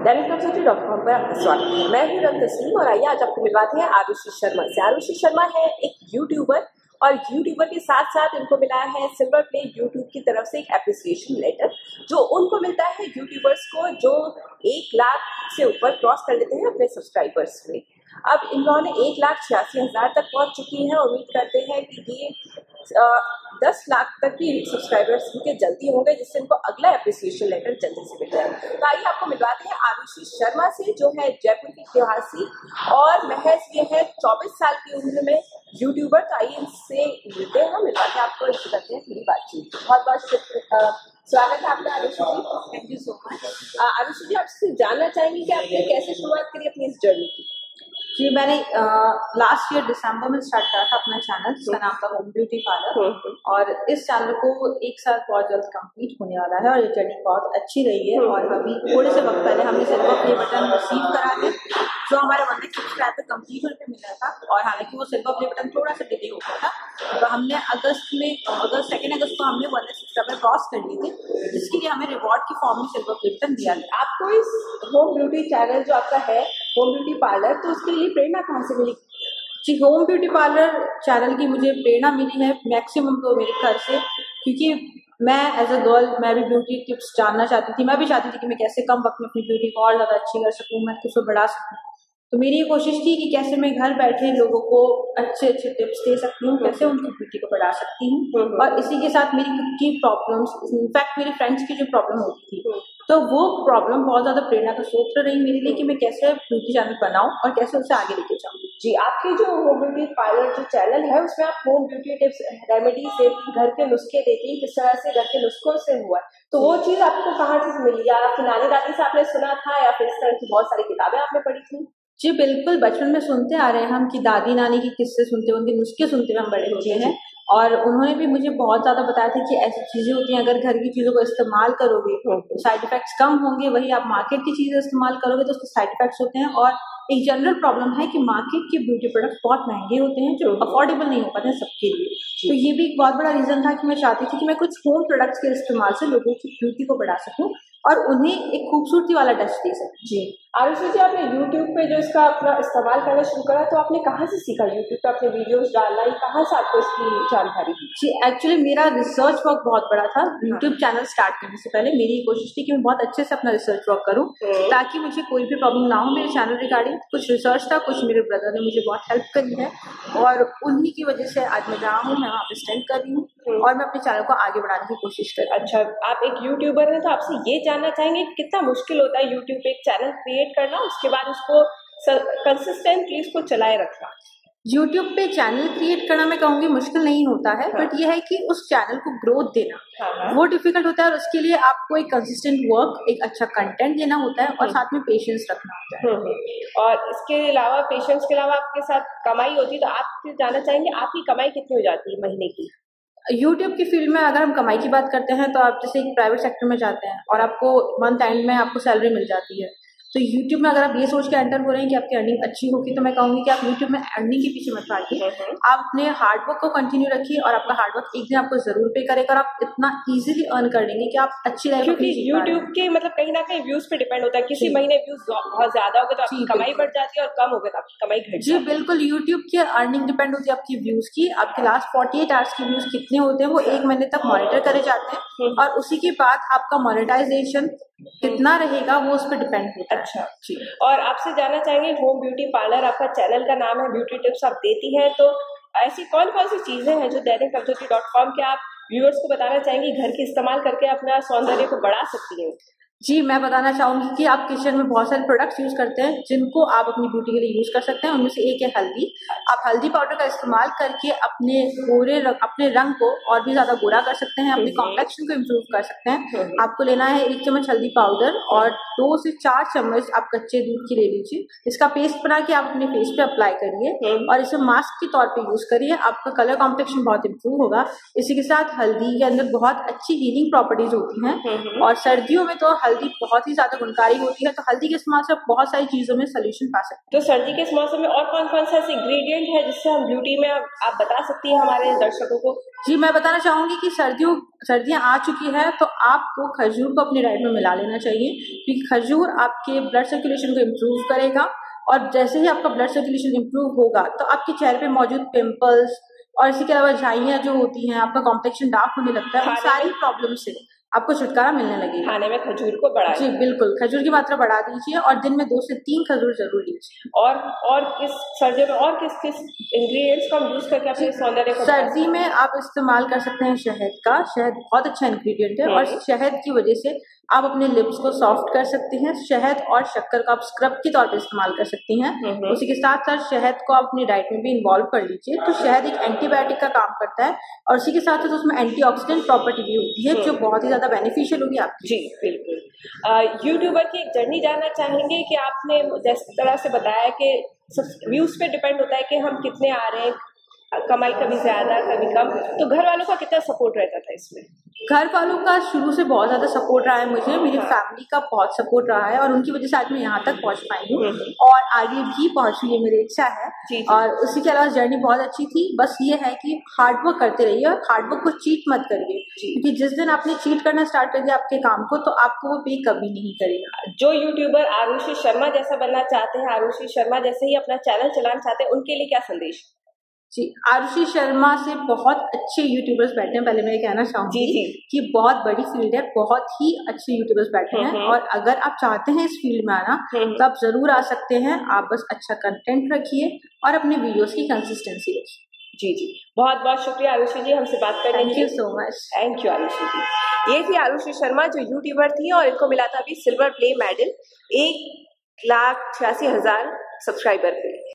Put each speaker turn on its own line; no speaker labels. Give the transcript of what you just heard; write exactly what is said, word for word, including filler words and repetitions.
Dainik Navjyoti dot com पर आपका स्वागत है। मैं हूँ रंग तस्लीम और आइए आज आपको मिलवाते हैं आरुषि शर्मा से। आरुषि शर्मा है एक यूट्यूबर और यूट्यूबर के साथ साथ इनको मिला है सिल्वर प्ले यूट्यूब की तरफ से एक एप्रिसिएशन लेटर, जो उनको मिलता है यूट्यूबर्स को जो एक लाख से ऊपर क्रॉस कर लेते हैं अपने सब्सक्राइबर्स में। अब इन्होंने एक लाख छियासी हजार तक पहुंच चुकी है। उम्मीद करते हैं कि ये आ, दस लाख तक भी सब्सक्राइबर्स इनके जल्दी होंगे, जिससे इनको अगला एप्रिसिएशन लेटर जल्दी से मिल जाए। तो आइए आपको मिलवाते हैं आरुषि शर्मा से, जो है जयपुर की निवासी और महज ये है चौबीस साल की उम्र में यूट्यूबर। तो आइए इनसे मिलते हैं, मिलवाते हैं आपको, इससे करते हैं पूरी बातचीत। बहुत बहुत स्वागत है आपका Arushi ji. Thank you so much. Arushi ji, आपसे जानना चाहेंगे कि आपने कैसे शुरुआत करी अपनी इस जर्नी की?
जी, मैंने लास्ट ईयर दिसंबर में स्टार्ट करा था अपना चैनल, जिसका नाम था होम ब्यूटी पार्लर, और इस चैनल को एक साल बहुत जल्द कंप्लीट होने वाला है और ये जर्नी बहुत अच्छी रही है। और अभी थोड़े से वक्त पहले हमने सिल्वर प्ले बटन रिसीव करा है, जो हमारे वन लाख सब्सक्राइबर पे कंप्लीट होने पे मिला था। और हालांकि वो सिल्वर प्ले बटन थोड़ा सा डिले हो गया था, तो हमने अगस्त में अगस्त सेकेंड अगस्त को हमने वन लाख सब्सक्राइबर क्रॉस कर ली थी, जिसके लिए हमें रिवॉर्ड की फॉर्म में सिल्वर प्ले बटन दिया था।
आपको इस होम ब्यूटी चैनल जो आपका है होम ब्यूटी पार्लर, तो उसके लिए प्रेरणा कहाँ से मिली?
जी, होम ब्यूटी पार्लर चैनल की मुझे प्रेरणा मिली है मैक्सिमम तो मेरे घर से, क्योंकि मैं एज अ गर्ल मैं भी ब्यूटी टिप्स जानना चाहती थी। मैं भी चाहती थी कि मैं कैसे कम वक्त में अपनी ब्यूटी को और ज़्यादा अच्छी कर सकूँ, मैं उसको बढ़ा सकूँ। तो मेरी ये कोशिश थी कि कैसे मैं घर बैठे लोगों को अच्छे अच्छे टिप्स दे सकती हूँ, कैसे उनकी ब्यूटी को बढ़ा सकती हूँ। और इसी के साथ मेरी खुद की प्रॉब्लम्स, इनफैक्ट मेरे फ्रेंड्स की जो प्रॉब्लम होती थी, तो वो प्रॉब्लम बहुत ज्यादा प्रेरणा का स्रोत रही मेरे लिए कि मैं कैसे ब्यूटी चैनल बनाऊं और कैसे उसे आगे लेके जाऊं।
जी, आपके जो होम ब्यूटी पार्लर जो चैनल है, उसमें आप होम ब्यूटी टिप्स, रेमेडीज देती, घर के नुस्खे देती, किस तरह से घर के नुस्खों से हुआ, तो वो चीज आपको कहाँ से मिली? या आपकी नानी दादी से आपने सुना था, या फिर इस तरह की बहुत सारी किताबें आपने पढ़ी थी?
जी बिल्कुल, बचपन में सुनते आ रहे हैं हम कि दादी नानी की किस्से सुनते हैं, उनके नुस्खे सुनते हुए हम बड़े होते हैं। और उन्होंने भी मुझे बहुत ज्यादा बताया था कि ऐसी चीजें होती हैं, अगर घर की चीजों को इस्तेमाल करोगे तो साइड इफेक्ट्स कम होंगे, वही आप मार्केट की चीजें इस्तेमाल करोगे तो उसके साइड इफेक्ट्स होते हैं। और एक जनरल प्रॉब्लम है कि मार्केट के ब्यूटी प्रोडक्ट्स बहुत महंगे होते हैं, जो अफोर्डेबल नहीं हो पाते हैं सबके लिए। तो ये भी एक बहुत बड़ा रीजन था कि मैं चाहती थी कि मैं कुछ होम प्रोडक्ट्स के इस्तेमाल से लोगों की ब्यूटी को बढ़ा सकूं और उन्हें एक खूबसूरती वाला टच दे सकूं।
जी, आरुषि जी, आपने यूट्यूब पे जो इसका अपना इस्तेमाल करना शुरू करा, तो आपने कहाँ से सीखा यूट्यूब पे अपने वीडियोस डालना? ये कहाँ से आपको इसकी जानकारी दी?
जी, एक्चुअली मेरा रिसर्च वर्क बहुत बड़ा था। यूट्यूब चैनल स्टार्ट करने से पहले मेरी कोशिश थी कि मैं बहुत अच्छे से अपना रिसर्च वर्क करूं, ताकि मुझे कोई भी प्रॉब्लम ना हो मेरे चैनल रिगार्डिंग। कुछ रिसर्च था, कुछ मेरे ब्रदर ने मुझे बहुत हेल्प करी है, और उन्हीं की वजह से आज मैं जहाँ हूँ, मैं वहाँ पे स्टैंड कर रही हूँ और मैं अपने चैनल को आगे बढ़ाने की कोशिश कर रही हूँ।
अच्छा, आप एक यूट्यूबर हैं, तो आपसे ये जानना चाहेंगे कितना मुश्किल होता है यूट्यूब पे एक चैनल क्रिएट करना, उसके बाद उसको कंसिस्टेंटली इसको चलाए रखना?
यूट्यूब पे चैनल क्रिएट करना मैं कहूँगी मुश्किल नहीं होता है, हाँ। बट ये है कि उस चैनल को ग्रोथ देना, हाँ। वो डिफिकल्ट होता है, और उसके लिए आपको एक कंसिस्टेंट वर्क, एक अच्छा कंटेंट देना होता है, और साथ में पेशेंस रखना होता है।
और इसके अलावा, पेशेंस के अलावा आपके साथ कमाई होती है, तो आप जानना चाहेंगे आपकी कमाई कितनी हो जाती है महीने की?
यूट्यूब की फील्ड में अगर हम कमाई की बात करते हैं, तो आप जैसे एक प्राइवेट सेक्टर में जाते हैं और आपको मंथ एंड में आपको सैलरी मिल जाती है। तो यूट्यूब में अगर आप ये सोच के एंटर हो रहे हैं कि आपकी अर्निंग अच्छी होगी, तो मैं कहूँगी कि आप यूट्यूब में अर्निंग के पीछे मत भागिए, आप अपने हार्डवर्क को कंटिन्यू रखिए, और आपका हार्डवर्क एक दिन आपको जरूर पे करेगा, और आप इतना इजीली अर्न कर लेंगे कि आप अच्छी लाइफ।
क्योंकि यूट्यूब के मतलब कहीं ना कहीं व्यूज पे डिपेंड होता है, किसी महीने व्यूज बहुत ज्यादा हो गए तो आपकी कमाई बढ़ जाती है, और कम हो गए तो आपकी कमाई घट जाती है।
जी बिल्कुल, यूट्यूब की अर्निंग डिपेंड होती है आपकी व्यूज की। आपके लास्ट फोर्टी एट आवर्स के व्यूज कितने होते हैं, वो एक महीने तक मॉनिटर करे जाते हैं, और उसी के बाद आपका मोनेटाइजेशन कितना रहेगा वो उस पर डिपेंड होता है।
अच्छा जी, और आपसे जानना चाहेंगे, होम ब्यूटी पार्लर आपका चैनल का नाम है, ब्यूटी टिप्स आप देती हैं, तो ऐसी कौन कौन सी चीजें हैं जो दैनिक नवज्योति डॉट कॉम के आप व्यूअर्स को बताना चाहेंगी घर के इस्तेमाल करके अपना सौंदर्य को बढ़ा सकती हैं?
जी, मैं बताना चाहूंगी कि आप किचन में बहुत सारे प्रोडक्ट्स यूज करते हैं जिनको आप अपनी ब्यूटी के लिए यूज कर सकते हैं। उनमें से एक है हल्दी। आप हल्दी पाउडर का इस्तेमाल करके अपने गोरे रंग, अपने रंग को और भी ज्यादा गोरा कर सकते हैं, अपने कॉम्प्लेक्शन को इम्प्रूव कर सकते हैं। आपको लेना है एक चम्मच हल्दी पाउडर और दो से चार चम्मच आप कच्चे दूध की ले लीजिए। इसका पेस्ट बना के आप अपने फेस पे अप्लाई करिए और इसे मास्क के तौर पे यूज करिए। आपका कलर कॉम्प्लेक्शन बहुत इम्प्रूव होगा। इसी के साथ हल्दी के अंदर बहुत अच्छी हीलिंग प्रॉपर्टीज होती हैं, और सर्दियों में तो हल्दी हल्दी बहुत ही ज्यादा गुणकारी होती है, तो हल्दी के इस्तेमाल से आप बहुत सारी चीजों में सोल्यूशन पा सकते
हैं। तो सर्दी के इस मौसम में और कौन कौन सा ऐसे इंग्रेडिएंट है जिससे हम ब्यूटी में आप, आप बता सकती हैं हमारे दर्शकों को?
जी, मैं बताना चाहूंगी कि सर्दियों सर्दियां आ चुकी है तो आपको खजूर को अपनी डाइट में मिला लेना चाहिए, क्योंकि खजूर आपके ब्लड सर्कुलेशन को इम्प्रूव करेगा, और जैसे ही आपका ब्लड सर्कुलेशन इम्प्रूव होगा तो आपके चेहरे पे मौजूद पिंपल्स और इसी के अलावा झाइयां जो होती हैं, आपका कॉम्प्लेक्शन डार्क होने लगता है, उन सारी प्रॉब्लम से आपको छुटकारा मिलने लगेगा।
खाने में खजूर को बढ़ाएं।
जी बिल्कुल, खजूर की मात्रा बढ़ा दीजिए और दिन में दो से तीन खजूर जरूर लीजिए।
और और किस सर्दियों में और किस किस इंग्रेडिएंट्स का यूज करके अपने सौंदर्य को?
सर्दी में आप इस्तेमाल कर सकते हैं शहद का। शहद बहुत अच्छा इंग्रेडिएंट है और शहद की वजह से आप अपने लिप्स को सॉफ्ट कर सकते हैं। शहद और शक्कर को आप स्क्रब के तौर पे इस्तेमाल कर सकती हैं। उसी के साथ साथ शहद को आप अपनी डाइट में भी इन्वॉल्व कर लीजिए। तो शहद एक एंटीबायोटिक का काम करता है और उसी के साथ साथ उसमें एंटीऑक्सीडेंट प्रॉपर्टी भी होती है, जो बहुत ही ज्यादा बेनिफिशियल होगी आपकी।
जी बिल्कुल। यूट्यूबर की एक जर्नी जानना चाहेंगे कि आपने जिस तरह से बताया कि व्यूज पे डिपेंड होता है कि हम कितने आ रहे हैं, कमाई कभी ज्यादा कभी कम, तो घर वालों का कितना सपोर्ट रहता था इसमें?
घर वालों का शुरू से बहुत ज्यादा सपोर्ट रहा है मुझे, मेरी फैमिली का बहुत सपोर्ट रहा है और उनकी वजह से आज मैं यहाँ तक पहुँच पाई हूँ और आगे भी पहुँचूँ, ये मेरी इच्छा है।
जी जी।
और उसी के अलावा जर्नी बहुत अच्छी थी, बस ये है कि हार्डवर्क करते रहिए और हार्डवर्क को चीट मत करिए, क्योंकि जिस दिन आपने चीट करना स्टार्ट कर दिया आपके काम को तो आपको वो पे कभी नहीं करेगा।
जो यूट्यूबर आरुषि शर्मा जैसा बनना चाहते हैं, आरुषि शर्मा जैसे ही अपना चैनल चलाना चाहते हैं, उनके लिए क्या संदेश?
जी, आरुषि शर्मा से बहुत अच्छे यूट्यूबर्स बैठे हैं। पहले मैं ये कहना चाहूंगी कि बहुत बड़ी फील्ड है, बहुत ही अच्छे यूट्यूबर्स बैठे हैं और अगर आप चाहते हैं इस फील्ड में आना तो आप जरूर आ सकते हैं। आप बस अच्छा कंटेंट रखिए और अपने वीडियोस की कंसिस्टेंसी रखिए।
जी जी, बहुत बहुत शुक्रिया आरुषि जी हमसे बात करने के लिए।
Thank you so much.
Thank you Arushi ji. ये थी आरुषि शर्मा जो यूट्यूबर थी और इनको मिला था अभी सिल्वर प्ले मेडल एक लाख छियासी हजार सब्सक्राइबर पे।